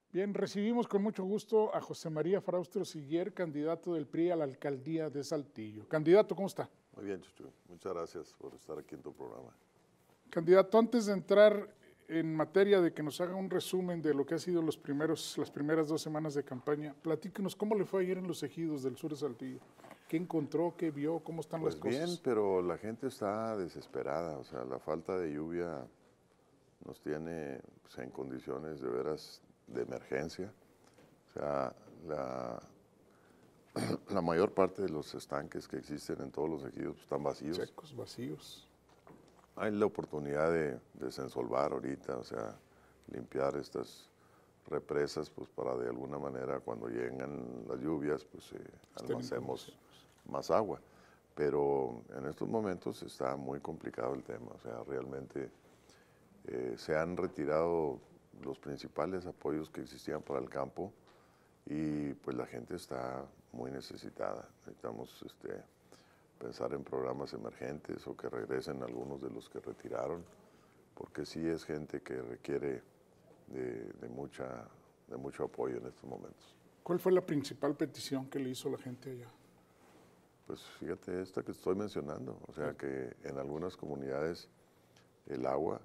Bien, recibimos con mucho gusto a José María Fraustro Siguier, candidato del PRI a la alcaldía de Saltillo. Candidato, ¿cómo está? Muy bien, Chuchu. Muchas gracias por estar aquí en tu programa. Candidato, antes de entrar en materia de que nos haga un resumen de lo que ha sido las primeras 2 semanas de campaña, platíquenos cómo le fue ayer en los ejidos del sur de Saltillo. ¿Qué encontró? ¿Qué vio? ¿Cómo están las Pues cosas? bien, pero la gente está desesperada. O sea, la falta de lluvia nos tiene pues, en condiciones de veras de emergencia. O sea, la mayor parte de los estanques que existen en todos los ejidos pues, están vacíos. Secos, vacíos. Hay la oportunidad de desensolvar ahorita, o sea, limpiar estas represas, pues para de alguna manera cuando llegan las lluvias, pues almacenemos más agua. Pero en estos momentos está muy complicado el tema, o sea, realmente se han retirado los principales apoyos que existían para el campo y pues la gente está muy necesitada. Necesitamos pensar en programas emergentes o que regresen algunos de los que retiraron, porque sí es gente que requiere de mucho apoyo en estos momentos. ¿Cuál fue la principal petición que le hizo la gente allá? Pues fíjate esta que estoy mencionando, o sea que en algunas comunidades el agua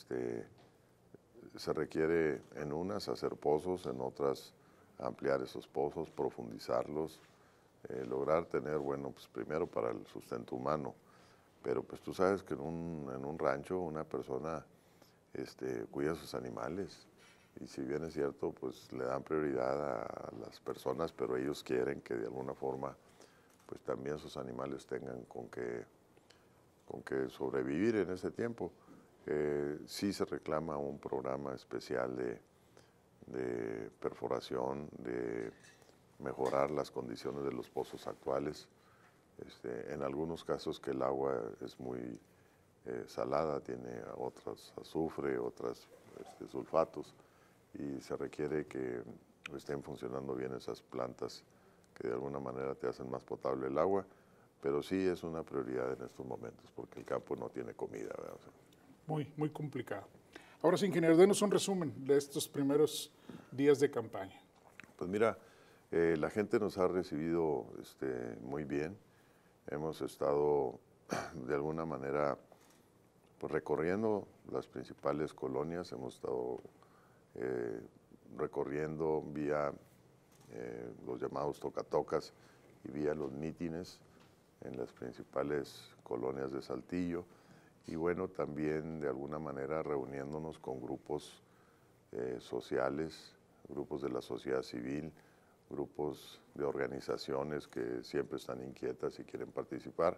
se requiere en unas hacer pozos, en otras ampliar esos pozos, profundizarlos, lograr tener, bueno, pues primero para el sustento humano, pero pues tú sabes que en un rancho una persona cuida a sus animales y si bien es cierto, pues le dan prioridad a las personas, pero ellos quieren que de alguna forma pues también sus animales tengan con qué sobrevivir en ese tiempo. Sí se reclama un programa especial de perforación, de mejorar las condiciones de los pozos actuales. En algunos casos que el agua es muy salada, tiene otras azufre, otras sulfatos, y se requiere que estén funcionando bien esas plantas que de alguna manera te hacen más potable el agua, pero sí es una prioridad en estos momentos porque el campo no tiene comida, ¿verdad? O sea, Muy complicado. Ahora sí, ingeniero, denos un resumen de estos primeros días de campaña. pues mira, la gente nos ha recibido muy bien. Hemos estado de alguna manera pues, recorriendo las principales colonias, hemos estado recorriendo vía los llamados tocatocas y vía los mítines en las principales colonias de Saltillo y bueno, también de alguna manera reuniéndonos con grupos sociales, grupos de la sociedad civil, grupos de organizaciones que siempre están inquietas y quieren participar.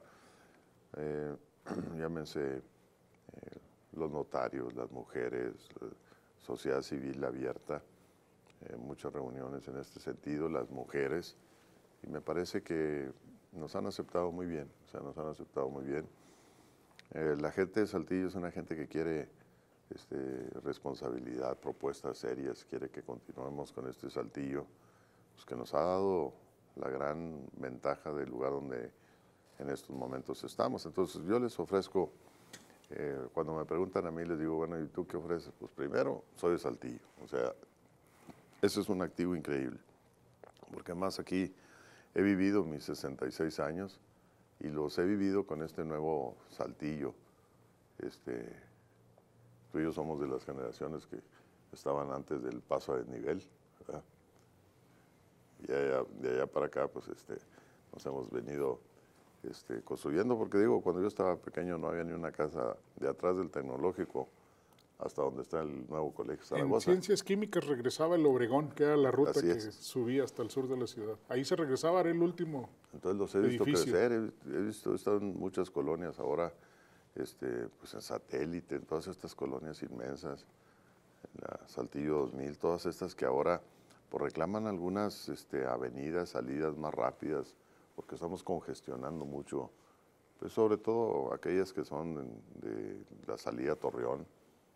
Llámense los notarios, las mujeres, sociedad civil abierta, muchas reuniones en este sentido, las mujeres, y me parece que nos han aceptado muy bien, o sea, nos han aceptado muy bien. La gente de Saltillo es una gente que quiere responsabilidad, propuestas serias, quiere que continuemos con este Saltillo, pues que nos ha dado la gran ventaja del lugar donde en estos momentos estamos. Entonces yo les ofrezco, cuando me preguntan a mí, les digo, bueno, ¿y tú qué ofreces? Pues primero, soy de Saltillo, o sea, eso es un activo increíble, porque además aquí he vivido mis 66 años y los he vivido con este nuevo Saltillo. Tú y yo somos de las generaciones que estaban antes del paso a desnivel, ¿verdad? Y de allá para acá, pues nos hemos venido construyendo, porque digo, cuando yo estaba pequeño no había ni una casa de atrás del tecnológico hasta donde está el nuevo colegio Zaragoza. En Ciencias Químicas regresaba el Obregón, que era la ruta que subía hasta el sur de la ciudad. Ahí se regresaba, era el último. Entonces los he visto crecer, he estado en muchas colonias ahora, pues en Satélite, en todas estas colonias inmensas, en la Saltillo 2000, todas estas que ahora pues, reclaman algunas avenidas, salidas más rápidas, porque estamos congestionando mucho, pues sobre todo aquellas que son de la salida a Torreón.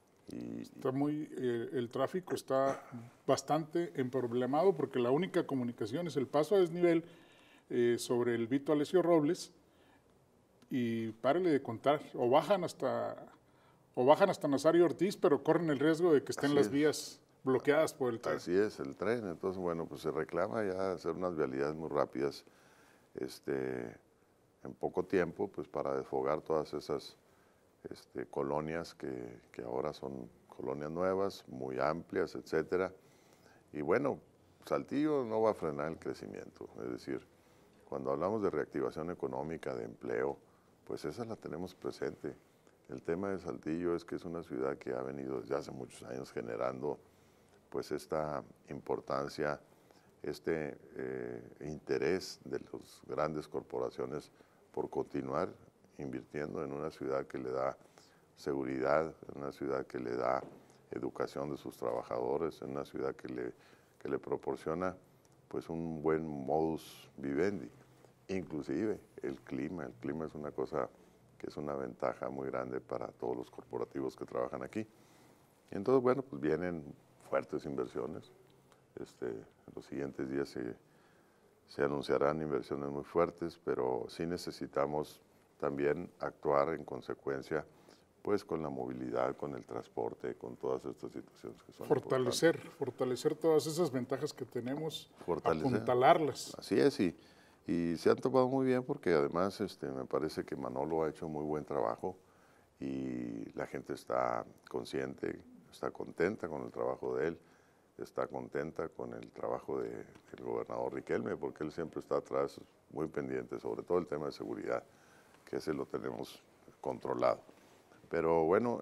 El tráfico está bastante emproblemado porque la única comunicación es el paso a desnivel sobre el Vito Alessio Robles y párele de contar, o bajan hasta Nazario Ortiz, pero corren el riesgo de que estén las vías bloqueadas por el tren. Así es, el tren. Entonces, bueno, pues se reclama ya hacer unas vialidades muy rápidas en poco tiempo, pues para desfogar todas esas colonias que ahora son colonias nuevas, muy amplias, etcétera. Y bueno, Saltillo no va a frenar el crecimiento. Es decir, cuando hablamos de reactivación económica, de empleo, pues esa la tenemos presente. El tema de Saltillo es que es una ciudad que ha venido desde hace muchos años generando pues esta importancia, interés de las grandes corporaciones por continuar invirtiendo en una ciudad que le da seguridad, en una ciudad que le da educación de sus trabajadores, en una ciudad que le proporciona pues un buen modus vivendi. Inclusive el clima es una cosa que es una ventaja muy grande para todos los corporativos que trabajan aquí. Y entonces, bueno, pues vienen fuertes inversiones. En los siguientes días se anunciarán inversiones muy fuertes, pero sí necesitamos también actuar en consecuencia pues con la movilidad, con el transporte, con todas estas situaciones que son fortalecer todas esas ventajas que tenemos, apuntalarlas. Así es, y se han tomado muy bien porque además me parece que Manolo ha hecho muy buen trabajo y la gente está consciente, está contenta con el trabajo de él, está contenta con el trabajo del gobernador Riquelme, porque él siempre está atrás, muy pendiente, sobre todo el tema de seguridad, que ese lo tenemos controlado. Pero bueno,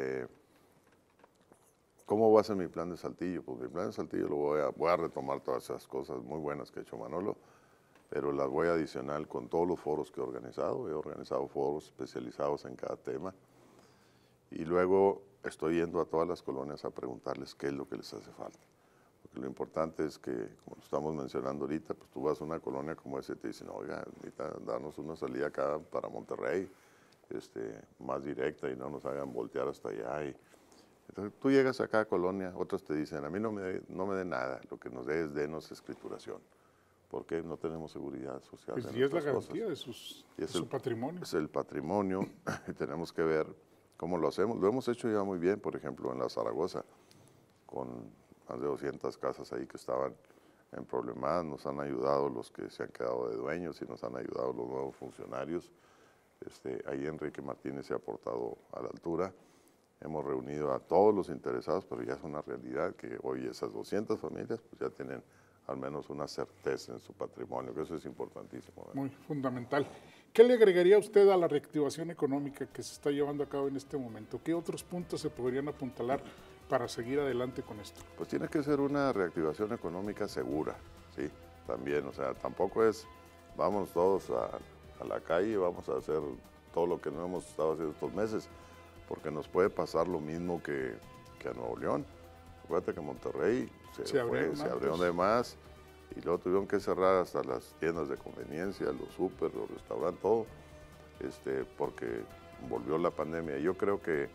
¿cómo va a ser mi plan de Saltillo? Pues mi plan de Saltillo voy a retomar todas esas cosas muy buenas que ha hecho Manolo, pero las voy a adicionar con todos los foros que he organizado. He organizado foros especializados en cada tema. Y luego estoy yendo a todas las colonias a preguntarles qué es lo que les hace falta. Porque lo importante es que, como estamos mencionando ahorita, pues tú vas a una colonia como esa y te dicen, oiga, necesita darnos una salida acá para Monterrey, más directa y no nos hagan voltear hasta allá. Entonces tú llegas a cada colonia, otros te dicen, a mí no me dé nada, lo que nos dé es denos escrituración. Porque no tenemos seguridad social. Pues y es la garantía de su patrimonio. Es el patrimonio y tenemos que ver cómo lo hacemos. Lo hemos hecho ya muy bien, por ejemplo, en la Zaragoza, con más de 200 casas ahí que estaban en problemas. Nos han ayudado los que se han quedado de dueños y nos han ayudado los nuevos funcionarios. Ahí Enrique Martínez se ha aportado a la altura. Hemos reunido a todos los interesados, pero ya es una realidad que hoy esas 200 familias pues ya tienen al menos una certeza en su patrimonio, que eso es importantísimo. Muy fundamental. ¿Qué le agregaría usted a la reactivación económica que se está llevando a cabo en este momento? ¿Qué otros puntos se podrían apuntalar para seguir adelante con esto? Pues tiene que ser una reactivación económica segura, sí, también. O sea, tampoco es, vamos todos a la calle, vamos a hacer todo lo que no hemos estado haciendo estos meses, porque nos puede pasar lo mismo que a Nuevo León. Acuérdate que Monterrey se abrieron de más y luego tuvieron que cerrar hasta las tiendas de conveniencia, los súper, los restaurantes, todo, porque volvió la pandemia. Yo creo que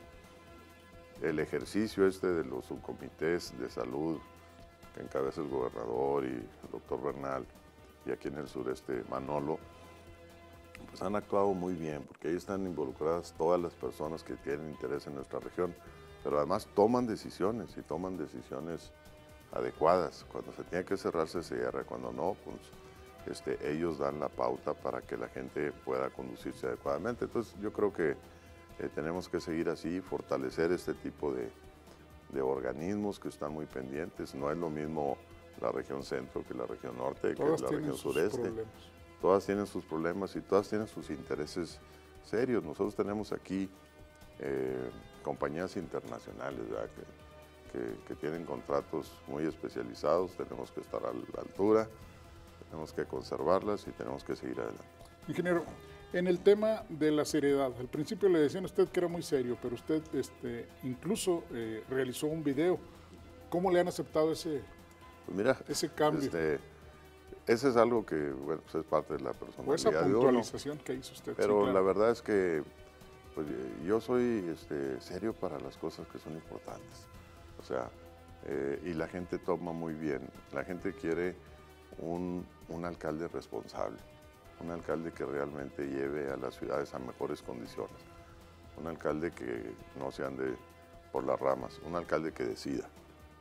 el ejercicio de los subcomités de salud que encabeza el gobernador y el doctor Bernal y aquí en el sureste Manolo, pues han actuado muy bien porque ahí están involucradas todas las personas que tienen interés en nuestra región, pero además toman decisiones y toman decisiones adecuadas. Cuando se tiene que cerrar, se cierra. Cuando no, pues ellos dan la pauta para que la gente pueda conducirse adecuadamente. Entonces yo creo que tenemos que seguir así, fortalecer este tipo de organismos que están muy pendientes. No es lo mismo la región centro que la región norte, que la región sureste. Todas tienen sus problemas y todas tienen sus intereses serios. Nosotros tenemos aquí compañías internacionales, ¿verdad? Que tienen contratos muy especializados, tenemos que estar a la altura, tenemos que conservarlas y tenemos que seguir adelante. Ingeniero, en el tema de la seriedad, al principio le decían a usted que era muy serio, pero usted incluso realizó un video. ¿Cómo le han aceptado ese cambio? Ese es algo que, bueno, pues es parte de la personalidad. O esa puntualización que hizo usted. Pero sí, claro, la verdad es que pues, yo soy serio para las cosas que son importantes. O sea, y la gente toma muy bien. La gente quiere un alcalde responsable, un alcalde que realmente lleve a las ciudades a mejores condiciones, un alcalde que no se ande por las ramas, un alcalde que decida,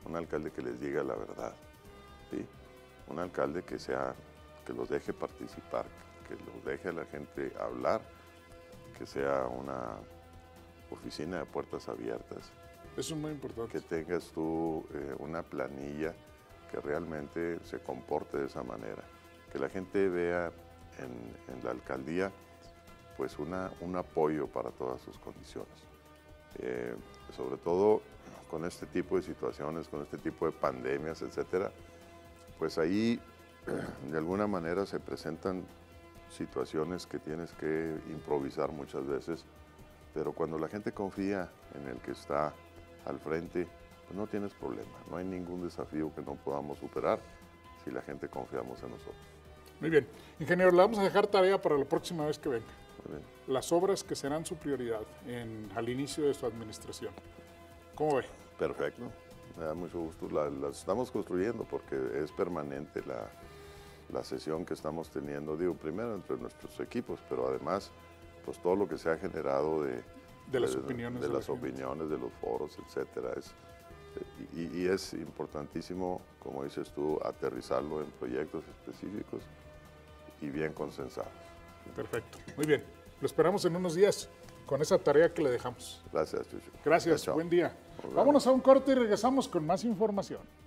un alcalde que les diga la verdad, ¿sí? Un alcalde que los deje participar, que los deje a la gente hablar, que sea una oficina de puertas abiertas. Eso es muy importante. Que tengas tú una planilla que realmente se comporte de esa manera. Que la gente vea en la alcaldía pues un apoyo para todas sus condiciones. Sobre todo con este tipo de situaciones, con este tipo de pandemias, etcétera, pues ahí de alguna manera se presentan situaciones que tienes que improvisar muchas veces, pero cuando la gente confía en el que está al frente, pues no tienes problema, no hay ningún desafío que no podamos superar si la gente confiamos en nosotros. Muy bien. Ingeniero, le vamos a dejar tarea para la próxima vez que venga. Muy bien. Las obras que serán su prioridad al inicio de su administración. ¿Cómo ve? Perfecto, me da mucho gusto. Las estamos construyendo porque es permanente la sesión que estamos teniendo, digo, primero entre nuestros equipos, pero además, pues todo lo que se ha generado de las opiniones. De las opiniones, de los foros, etcétera. Y es importantísimo, como dices tú, aterrizarlo en proyectos específicos y bien consensados. Perfecto, muy bien. Lo esperamos en unos días con esa tarea que le dejamos. Gracias, Chucho. Gracias, Chao. Buen día. Vámonos a un corte y regresamos con más información.